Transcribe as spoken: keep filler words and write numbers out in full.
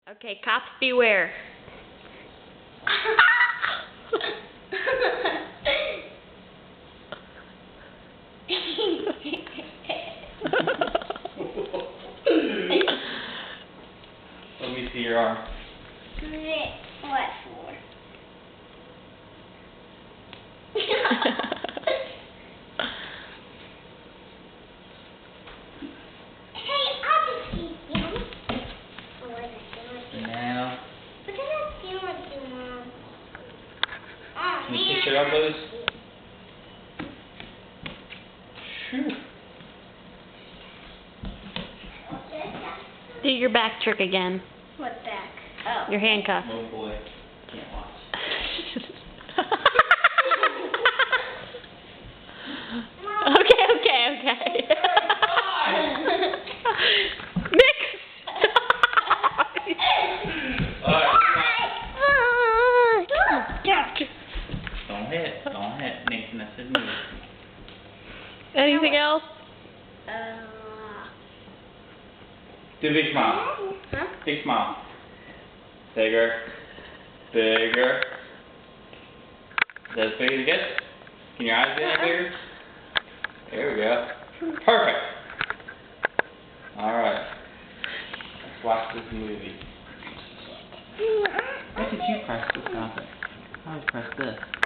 Okay, cops beware. Let me see your arm. What for? Hey, I'll just eat them. Now, What does that feel like, you, Mom? Oh, can you man. kick your elbows? Phew. Do your back trick again. What back? Oh. Your handcuff. Oh boy, can't watch. Okay, okay, okay. Nick! Don't hit, don't hit. Nathan, that's his move. Anything else? Uh, Do a big smile. huh? Big smile. Bigger. Bigger. Is that as big as it gets? Can your eyes get any bigger? There we go. Perfect. Alright. Let's watch this movie. Why did you press this? Stop it. I would press this.